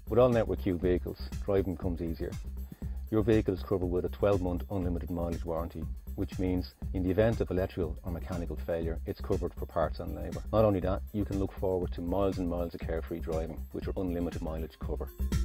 With all Network Q vehicles, driving becomes easier. Your vehicle is covered with a 12-month unlimited mileage warranty, which means in the event of electrical or mechanical failure, it's covered for parts and labour. Not only that, you can look forward to miles and miles of carefree driving with your unlimited mileage cover.